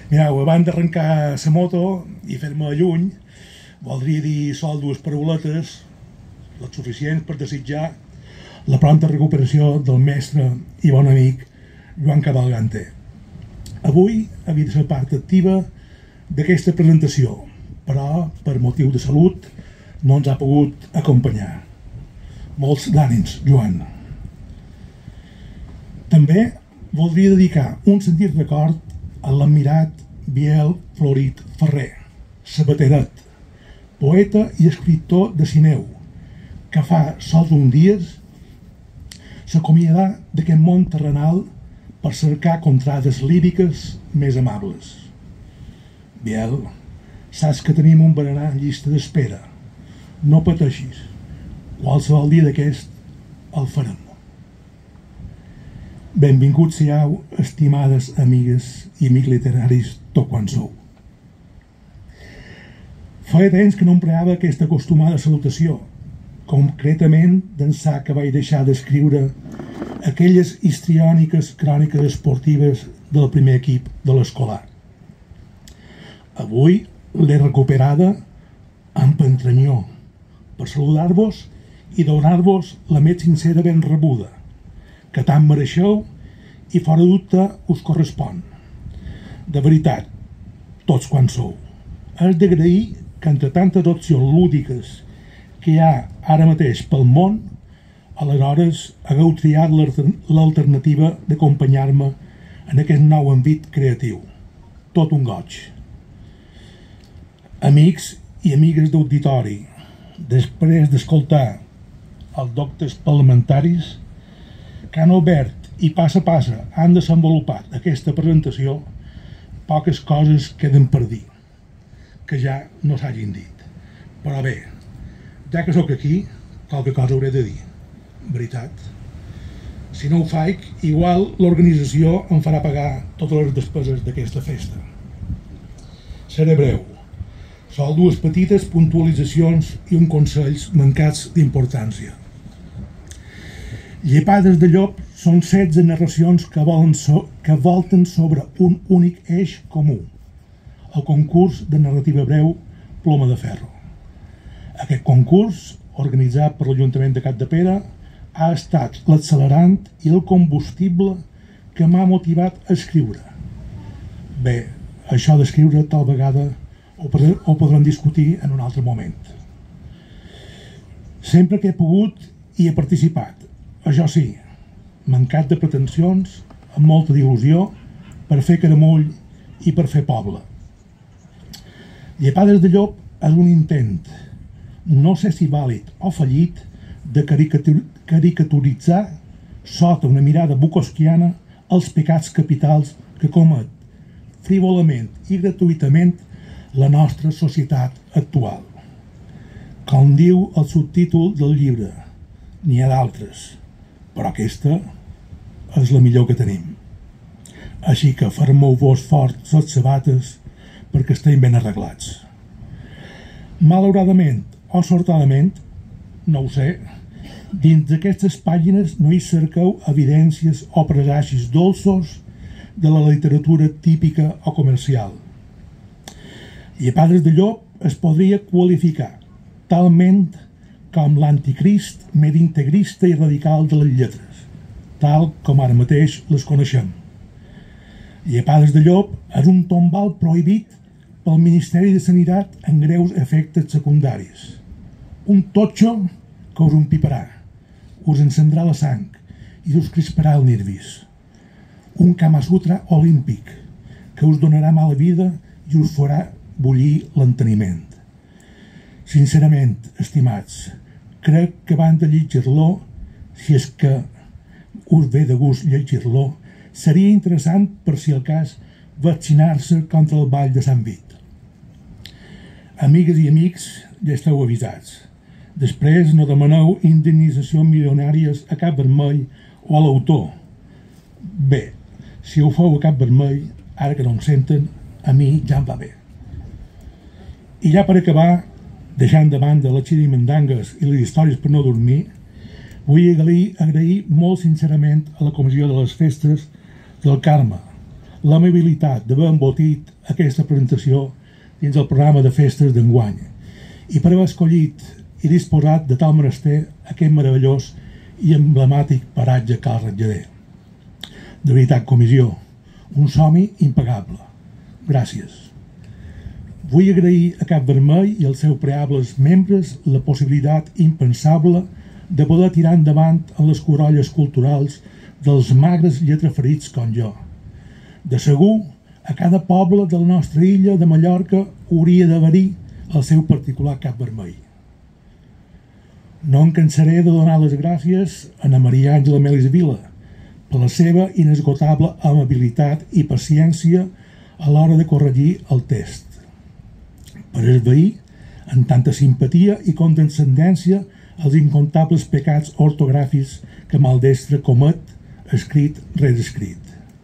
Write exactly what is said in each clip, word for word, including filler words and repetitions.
Mireu, abans d'arrencar la moto i fer-me lluny, voldria dir sol dues parauletes, les suficients per desitjar la pronta recuperació del mestre i bon amic Joan Cavalgante. Avui havia de ser part activa d'aquesta presentació, però per motiu de salut no ens ha pogut acompanyar. Molts d'ànims, Joan. També voldria dedicar un sentit record a l'admirat Biel Florit Ferrer, sabateret, poeta i escriptor de Sineu, que fa sols uns dies s'acomiadà d'aquest món terrenal per cercar contrades líriques més amables. Biel, saps que tenim un berenar en llista d'espera. No pateixis, qualsevol dia d'aquest el farem. Benvinguts siau, estimades amigues i amics literaris, tot quan sou. Feia temps que no empreava aquesta acostumada salutació, concretament d'ençà que vaig deixar d'escriure aquelles histriòniques cròniques esportives del primer equip de l'escolar. Avui l'he recuperada amb entranyó per saludar-vos i donar-vos la més sincera ben rebuda, que tant mereixeu i fora dubte us correspon. De veritat, tots quan sou. És d'agrair que entre tantes opcions lúdiques que hi ha ara mateix pel món, aleshores hagueu triat l'alternativa d'acompanyar-me en aquest nou àmbit creatiu. Tot un goig. Amics i amigues d'auditori, després d'escoltar els doctes parlamentaris que han obert i passa a passa han desenvolupat aquesta presentació, poques coses queden per dir, que ja no s'hagin dit. Però bé, ja que sóc aquí, qualque cosa hauré de dir. Veritat. Si no ho faig, igual l'organització em farà pagar totes les despeses d'aquesta festa. Seré breu. Sol dues petites puntualitzacions i uns consells mancats d'importància. Llepades de llop són setze narracions que, volen so que volten sobre un únic eix comú, el concurs de narrativa breu Ploma de Ferro. Aquest concurs, organitzat per l'Ajuntament de Capdepera, ha estat l'accelerant i el combustible que m'ha motivat a escriure. Bé, això d'escriure tal vegada ho podrem discutir en un altre moment. Sempre que he pogut hi he participat. Això sí, mancat de pretensions, amb molta d'il·lusió, per fer caramull i per fer poble. Llepades de llop és un intent, no sé si vàlid o fallit, de caricatur caricaturitzar sota una mirada bukowskiana els pecats capitals que comet frívolament i gratuïtament la nostra societat actual. Com diu el subtítol del llibre, n'hi ha d'altres, però aquesta és la millor que tenim. Així que fermeu-vos forts les sabates perquè estem ben arreglats. Malauradament o sortadament, no ho sé, dins d'aquestes pàgines no hi cerqueu evidències o presagis dolços de la literatura típica o comercial. Llepades de llop es podria qualificar talment com l'anticrist més integrista i radical de les lletres, tal com ara mateix les coneixem. Llepades de llop és un tombal prohibit pel Ministeri de Sanitat en greus efectes secundaris. Un totxo que us empiparà, us encendrà la sang i us crisparà el nervis. Un Kama Sutra olímpic que us donarà mala vida i us farà bullir l'enteniment. Sincerament, estimats, crec que abans de llegir-lo, si és que us ve de gust llegir-lo, seria interessant, per si el cas, vaccinar-se contra el ball de Sant Vit. Amigues i amics, ja esteu avisats. Després no demaneu indemnitzacions milionàries a Cap Vermell o a l'autor. Bé, si ho feu a Cap Vermell, ara que no em senten, a mi ja em va bé. I ja per acabar, deixant de banda les xirimandangues i les històries per no dormir, vull agrair molt sincerament a la Comissió de les Festes del Carme l'amabilitat d'haver embotit aquesta presentació dins el programa de festes d'enguany i per haver escollit i disposat de tal menester aquest meravellós i emblemàtic paratge Cal Ratllader. De veritat, comissió, un somni impagable. Gràcies. Vull agrair a Cap Vermell i als seus preables membres la possibilitat impensable de poder tirar endavant en les corolles culturals dels magres lletraferits com jo. De segur, a cada poble de la nostra illa de Mallorca hauria d'haver-hi el seu particular Cap Vermell. No em cansaré de donar les gràcies a Ana Maria Àngela Melis Vila per la seva inesgotable amabilitat i paciència a l'hora de corregir el text, per esvair amb tanta simpatia i condescendència els incontables pecats ortogràfics que maldestre comet, escrit rere escrit.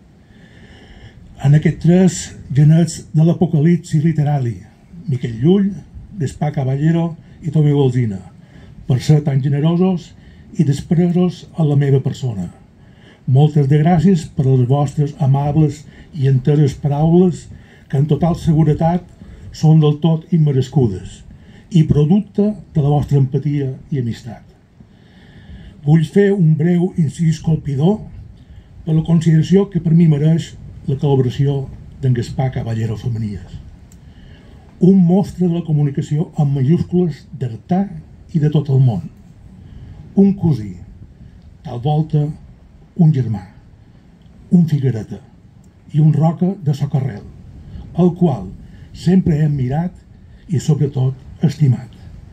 En aquests tres genets de l'apocalipsi literari, Miquel Llull, Gaspar Caballero i Tomeu Alsina, per ser tan generosos i despresos a la meva persona. Moltes de gràcies per les vostres amables i enteres paraules que en total seguretat són del tot immerescudes i producte de la vostra empatia i amistat. Vull fer un breu incís colpidor per la consideració que per mi mereix la col·laboració d'en Gaspar Caballero Femenies. Un mostre de la comunicació amb majúscules d'Artà i de tot el món. Un cosí, tal volta un germà, un figuereta i un roca de socarrel, el qual sempre he admirat i sobretot estimat.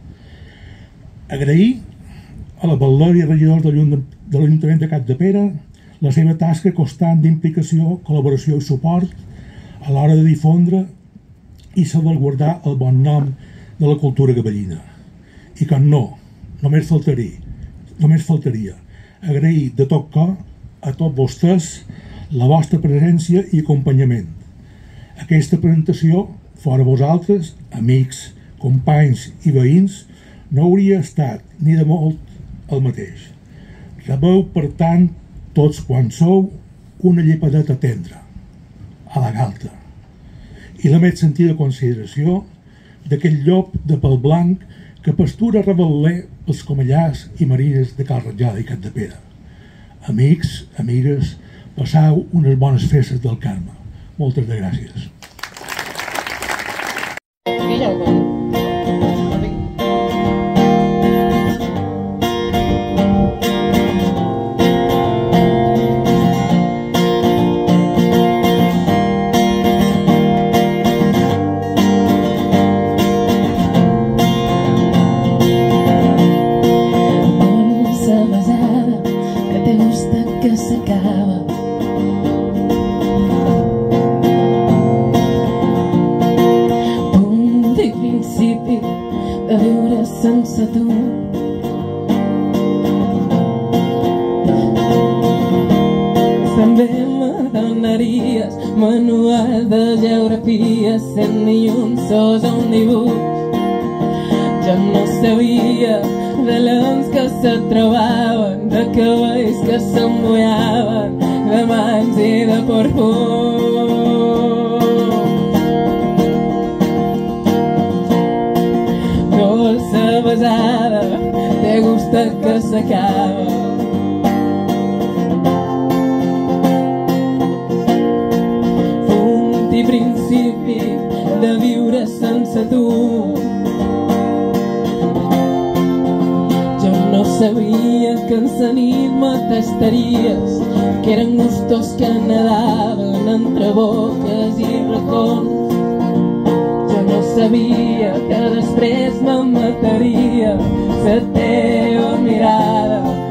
Agrair a la Valeria regidor de l'Ajuntament de Capdepera la seva tasca constant d'implicació, col·laboració i suport a l'hora de difondre i salvaguardar el bon nom de la cultura gavellina. I com no, només faltaria, només faltaria agrair de tot cor a tots vostès la vostra presència i acompanyament. Aquesta presentació, fora vosaltres, amics, companys i veïns, no hauria estat ni de molt el mateix. Rebeu, per tant, tots quan sou, una llepadeta tendra, a la galta, i la més sentida consideració d'aquell llop de pèl blanc que pastura reveler pels comellars i marines de Cal Ratllader i Capdepera. Amics, amigues, passau unes bones festes del Carme. Moltes de gràcies. Manual de geografia, cent ni un sos a un dibuix. Jo no sabia de lents que se trobaven, de cabells que s'embullaven, de mans i de perfum. Dolça besada, te gusta que s'acaba. Principi de viure sense tu. Jo no sabia que en sa nit m'atastaries, que eren gustos que nadaven entre boques i racons. Jo no sabia que després me'n mataria sa teva mirada